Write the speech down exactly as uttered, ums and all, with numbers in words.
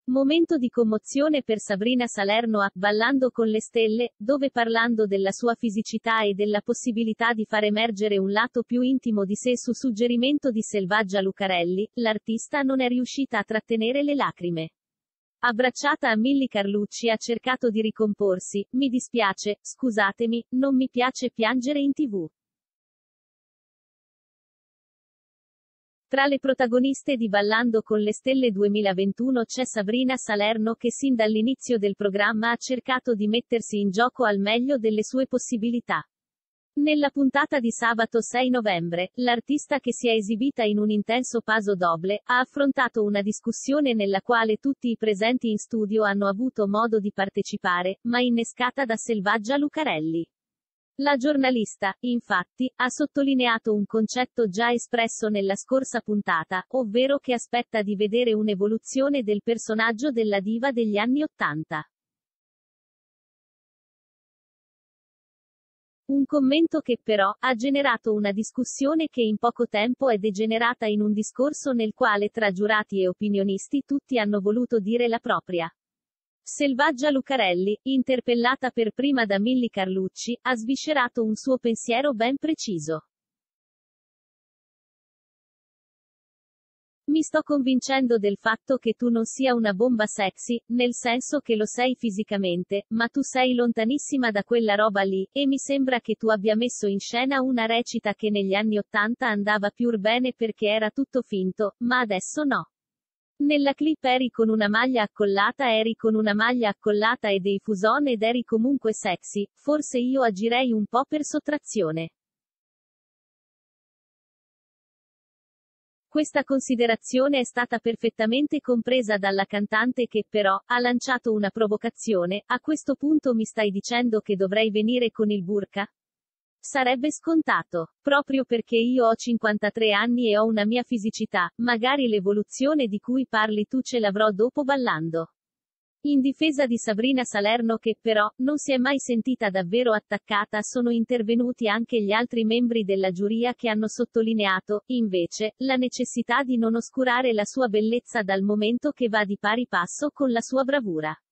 Momento di commozione per Sabrina Salerno a Ballando con le stelle, dove parlando della sua fisicità e della possibilità di far emergere un lato più intimo di sé su suggerimento di Selvaggia Lucarelli, l'artista non è riuscita a trattenere le lacrime. Abbracciata a Milly Carlucci ha cercato di ricomporsi, mi dispiace, scusatemi, non mi piace piangere in tv. Tra le protagoniste di Ballando con le stelle duemilaventuno c'è Sabrina Salerno che sin dall'inizio del programma ha cercato di mettersi in gioco al meglio delle sue possibilità. Nella puntata di sabato sei novembre, l'artista che si è esibita in un intenso paso doble, ha affrontato una discussione nella quale tutti i presenti in studio hanno avuto modo di partecipare, ma innescata da Selvaggia Lucarelli. La giornalista, infatti, ha sottolineato un concetto già espresso nella scorsa puntata, ovvero che aspetta di vedere un'evoluzione del personaggio della diva degli anni ottanta. Un commento che però ha generato una discussione che in poco tempo è degenerata in un discorso nel quale tra giurati e opinionisti tutti hanno voluto dire la propria. Selvaggia Lucarelli, interpellata per prima da Milly Carlucci, ha sviscerato un suo pensiero ben preciso. Mi sto convincendo del fatto che tu non sia una bomba sexy, nel senso che lo sei fisicamente, ma tu sei lontanissima da quella roba lì, e mi sembra che tu abbia messo in scena una recita che negli anni ottanta andava più bene perché era tutto finto, ma adesso no. Nella clip eri con una maglia accollata eri con una maglia accollata e dei fuson ed eri comunque sexy, forse io agirei un po' per sottrazione. Questa considerazione è stata perfettamente compresa dalla cantante che, però, ha lanciato una provocazione: a questo punto mi stai dicendo che dovrei venire con il burka? Sarebbe scontato. Proprio perché io ho cinquantatré anni e ho una mia fisicità, magari l'evoluzione di cui parli tu ce l'avrò dopo Ballando. In difesa di Sabrina Salerno che, però, non si è mai sentita davvero attaccata sono intervenuti anche gli altri membri della giuria che hanno sottolineato, invece, la necessità di non oscurare la sua bellezza dal momento che va di pari passo con la sua bravura.